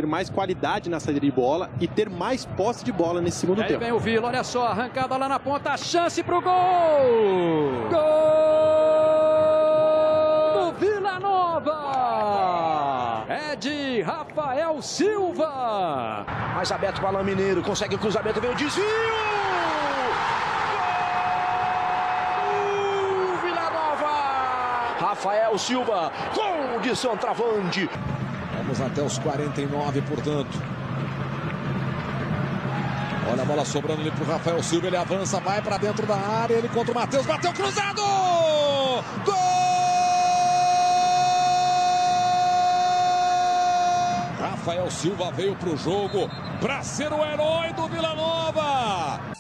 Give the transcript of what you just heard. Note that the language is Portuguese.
mais qualidade na saída de bola e ter mais posse de bola nesse segundo tempo. Aí vem o Vila, olha só, arrancada lá na ponta, a chance pro gol! Gol do Vila Nova! É de Rafael Silva! Mais aberto para o Alain Mineiro, consegue o cruzamento, vem o desvio! Gol! Vila Nova! Rafael Silva, gol de centroavante! Vamos até os 49, portanto. Olha a bola sobrando ali para o Rafael Silva, ele avança, vai para dentro da área, ele contra o Matheus, bateu cruzado! Gol! Rafael Silva veio para o jogo para ser o herói do Vila Nova.